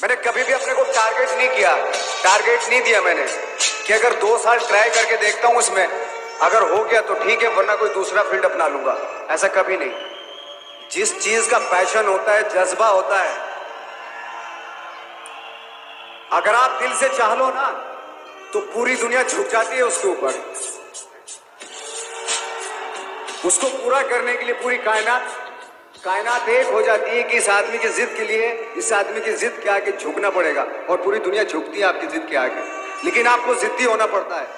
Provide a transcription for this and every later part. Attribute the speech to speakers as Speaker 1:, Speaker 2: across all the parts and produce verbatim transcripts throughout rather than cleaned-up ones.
Speaker 1: मैंने कभी भी अपने को टारगेट नहीं किया, टारगेट नहीं दिया मैंने कि अगर दो साल ट्राई करके देखता हूं इसमें, अगर हो गया तो ठीक है, वरना कोई दूसरा फील्ड अपना लूंगा। ऐसा कभी नहीं। जिस चीज का पैशन होता है, जज्बा होता है, अगर आप दिल से चाह लो ना तो पूरी दुनिया झुक जाती है उसके ऊपर। उसको पूरा करने के लिए पूरी कायनात कायनात एक हो जाती है कि इस आदमी की जिद के लिए, इस आदमी की जिद के आगे झुकना पड़ेगा, और पूरी दुनिया झुकती है आपकी जिद के आगे, लेकिन आपको जिद्दी होना पड़ता है।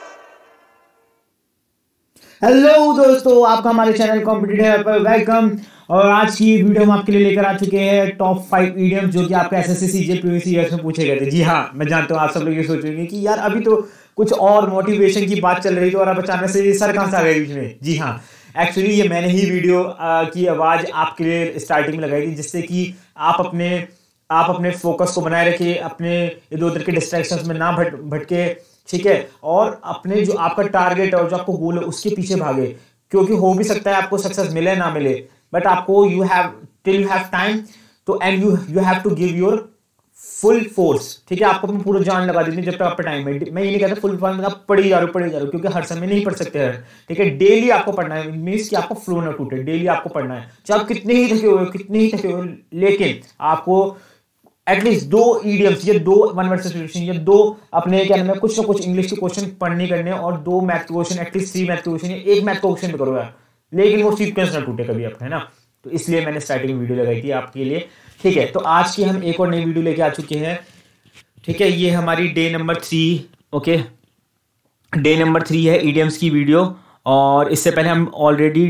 Speaker 2: हेलो दोस्तों, आपका हमारे चैनल कॉम्पिटिटिव पर वेलकम। और आज की वीडियो हम आपके लिए लेकर आ चुके हैं टॉप फाइव ईडियम्स जो कि आपके एसएससी सीजीएल प्रीवियस ईयर्स में पूछे गए थे। जी हाँ, मैं जानता हूँ आप सब लोग ये सोच रहे हैं कि यार अभी तो कुछ और मोटिवेशन की बात चल रही थी और अब अचानक से सर कहाँ से आ गए बीच में। जी हाँ, एक्चुअली ये मैंने ही वीडियो की आवाज़ आपके लिए स्टार्टिंग में लगाई थी, जिससे कि आप अपने आप अपने फोकस को बनाए रखिए, अपने इधर उधर के डिस्ट्रैक्शंस में ना भट भटके, ठीक है, और अपने जो आपका टारगेट और जो आपको गोल है उसके पीछे भागे। क्योंकि हो भी सकता है आपको सक्सेस मिले ना मिले, बट आपको you have till you have time तो and you you have to give your full force, ठीक है। आपको अपनी पूरा जान लगा देनी जब तक आपका टाइम है। मैं ये नहीं कहता फुल फोर्स में आप पढ़ी जा रहे हो पढ़ी जा रहे हो, क्योंकि हर समय नहीं पढ़ सकते हैं, ठीक है। डेली आपको पढ़ना है, मीन्स कि आपको फ्लो ना टूटे, डेली आपको पढ़ना है, चाहे आप कितने ही थके हुए कितने ही थके हुए, लेकिन आपको एटलीस्ट दो ईडियम्स, ये दो वन वर्ड सिचुएशन, ये दो अपने क्या नाम है कुछ ना कुछ इंग्लिश के क्वेश्चन पढ़ने करने, और दो मैथ के क्वेश्चन, एटलीस्ट थ्री मैथ के क्वेश्चन, एक मैथ का क्वेश्चन भी करो यार, लेकिन वो सीक्वेंस ना टूटे कभी आपका, है ना। तो इसलिए मैंने स्टार्टिंग वीडियो लगाई थी आपके लिए, ठीक है। तो आज की हम एक और नई वीडियो लेके आ चुके हैं, ठीक है। ये हमारी day number three, okay, day number three है ईडियम्स की वीडियो। और इससे पहले हम already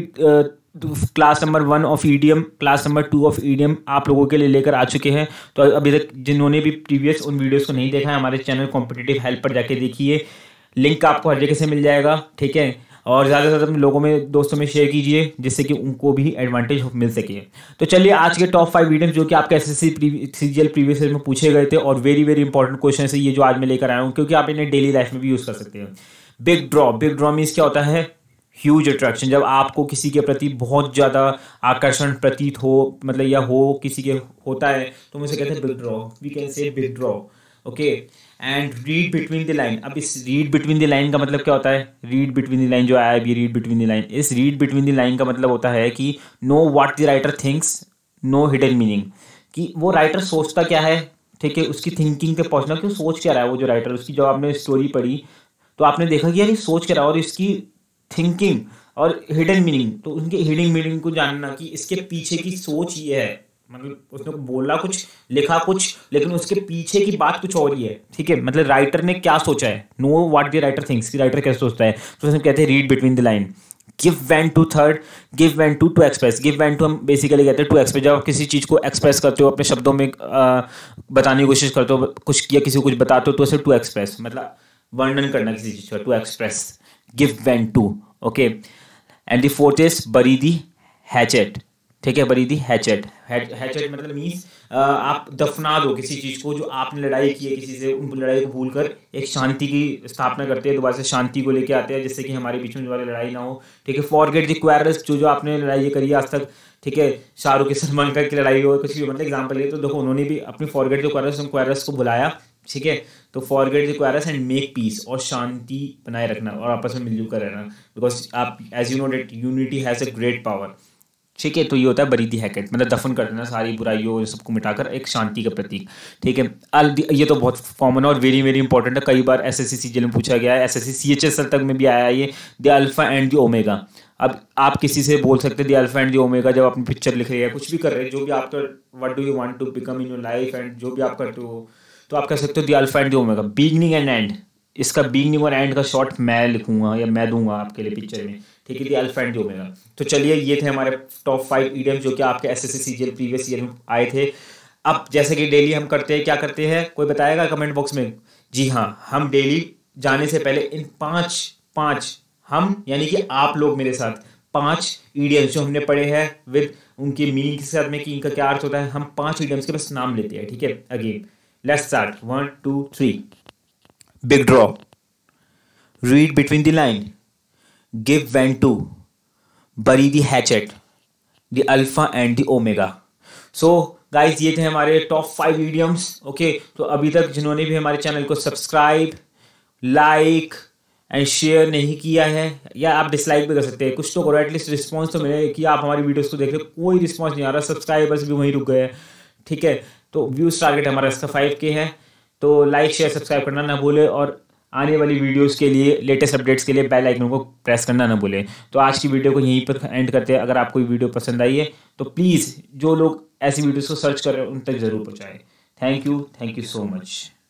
Speaker 2: class number one of idiom, class number two of idiom आप लोगों के लिए लेकर आ चुके हैं। तो अभी तक जिन्होंने भी प्रीवियस उन वीडियोस को नहीं देखा है, हमारे चैनल कॉम्पिटिटिव हेल्प पर जाके देखिए, लिंक आपको हर जगह से मिल जाएगा, ठीक है। और ज़्यादा से ज़्यादा लोगों में दोस्तों में शेयर कीजिए, जिससे कि उनको भी एडवांटेज मिल सके। तो चलिए आज के टॉप फाइव ईडियम्स जो कि आपके एसएससी सीजीएल प्रीवियस ईयर में पूछे गए थे, और वेरी वेरी इंपॉर्टेंट क्वेश्चन है ये जो आज मैं लेकर आया हूँ, क्योंकि आप इन्हें डेली लाइफ में भी यूज़ कर सकते हैं। Big draw, big draw means क्या होता है? Huge attraction. जब आपको किसी के प्रति बहुत ज़्यादा आकर्षण प्रतीत हो, मतलब या हो किसी के होता है, तो मुझे कहते हैं big draw, we can say big draw, okay. And read between the line. अब इस रीड बिटवीन द लाइन का मतलब क्या होता है? रीड बिटवीन द लाइन जो आया है अभी, रीड बिटवीन द लाइन, इस रीड बिटवीन द लाइन का मतलब होता है कि know what the writer thinks, know hidden meaning, कि वो राइटर सोचता क्या है, ठीक है, उसकी थिंकिंग पे पहुंचना कि वो सोच क्या रहा है वो जो राइटर, उसकी जब आपने स्टोरी पढ़ी तो आपने देखा कि यार ये सोच क्या रहा है, और इसकी थिंकिंग और हिडन मीनिंग, तो उनके हिडन मीनिंग को जानना कि इसके पीछे की सोच ये है, मतलब उसने बोला कुछ लिखा कुछ, लेकिन उसके पीछे की बात कुछ और ही है, ठीक है। मतलब राइटर ने क्या सोचा है, know what the writer thinks, कि राइटर क्या सोचता है, तो उसमें कहते हैं read between the line. Give vent to third, give vent to to express. Give vent to हम बेसिकली कहते हैं टू एक्सप्रेस। जब आप किसी चीज़ को एक्सप्रेस करते हो, अपने शब्दों में आ, बताने की कोशिश करते हो कुछ, या किसी को कुछ बताते हो, तो उसे टू एक्सप्रेस मतलब वर्णन करना किसी चीज़ का, to express, give vent to, okay. And the fourth is bury the hatchet, ठीक है, बरी दी हैचेट। हैचेट मतलब मीन्स आप दफना दो किसी चीज़ को, जो आपने लड़ाई की है किसी से, उन लड़ाई को भूल कर एक शांति की स्थापना करते हैं, दोबारा से शांति को लेके आते हैं, जिससे कि हमारे बीच में दोबारा लड़ाई ना हो, ठीक है। फॉरगेट द क्वारल्स, जो जो आपने लड़ाई करी है आज तक, ठीक है, शाहरुख के सलमान खान की लड़ाई हो, कुछ भी, मतलब एग्जाम्पल है, तो देखो उन्होंने भी अपनी फॉरगेट द क्वारल्स, उन क्वारल्स को बुलाया, ठीक है। तो forget the quarrels and make peace, और शांति बनाए रखना और आपस में मिलजुल कर रहना, बिकॉज आप as you know that unity has a great power, ठीक है। तो ये होता है बरी दी हैकेट, मतलब दफन कर देना सारी बुराइयों सबको मिटाकर एक शांति का प्रतीक, ठीक है। अल ये तो बहुत कॉमन और वेरी वेरी इंपॉर्टेंट है, कई बार एसएससी सीजीएल में पूछा गया है, एसएससी सीएचएस तक में भी आया है ये, the alpha and the omega. अब आप किसी से बोल सकते हैं the alpha and the omega, जब अपनी पिक्चर लिख रहे हैं, कुछ भी कर रहे हैं, जो भी आपका what do you want to become in your life, and जो भी आप करते हो, तो आप कह सकते हो the alpha and the omega, beginning and end. इसका बिगिनिंग और एंड का शॉर्ट मैं लिखूंगा या मैं दूंगा आपके लिए पिक्चर में, ठीक है, the alpha and the omega. तो चलिए ये थे हमारे टॉप फाइव ईडियम्स जो कि आपके एसएससी सीजीएल प्रीवियस ईयर में आए थे। अब जैसे कि डेली हम करते हैं, क्या करते हैं, कोई बताएगा कमेंट बॉक्स में? जी हाँ, हम डेली जाने से पहले इन पांच पांच हम यानी कि आप लोग मेरे साथ पांच ईडियम्स जो हमने पढ़े हैं विद उनकी मीनिंग के साथ में कि इनका क्या अर्थ होता है, हम पांच ईडियम्स के बस नाम लेते हैं, ठीक है। Again let's start, one two three. Big draw, read between the line, give vent to, bury the hatchet, the alpha and the omega. So guys ये थे हमारे टॉप फाइव ईडियम्स। ओके, तो अभी तक जिन्होंने भी हमारे चैनल को सब्सक्राइब, लाइक एंड शेयर नहीं किया है, या आप डिसलाइक भी कर सकते हैं, कुछ तो करो, एटलीस्ट रिस्पॉन्स तो मिले कि आप हमारी वीडियोस को देख रहे हो। कोई रिस्पॉन्स नहीं आ रहा, सब्सक्राइबर्स भी वहीं रुक गए हैं। ठीक है, तो व्यूज टारगेट हमारा इसका फाइव के है, तो लाइक शेयर सब्सक्राइब करना ना भूले, और आने वाली वीडियोस के लिए, लेटेस्ट अपडेट्स के लिए बेल आइकन को प्रेस करना ना भूलें। तो आज की वीडियो को यहीं पर एंड करते हैं। अगर आपको वीडियो पसंद आई है तो प्लीज़ जो लोग ऐसी वीडियोस को सर्च कर रहे हैं उन तक ज़रूर पहुँचाएं। Thank you, thank you so much.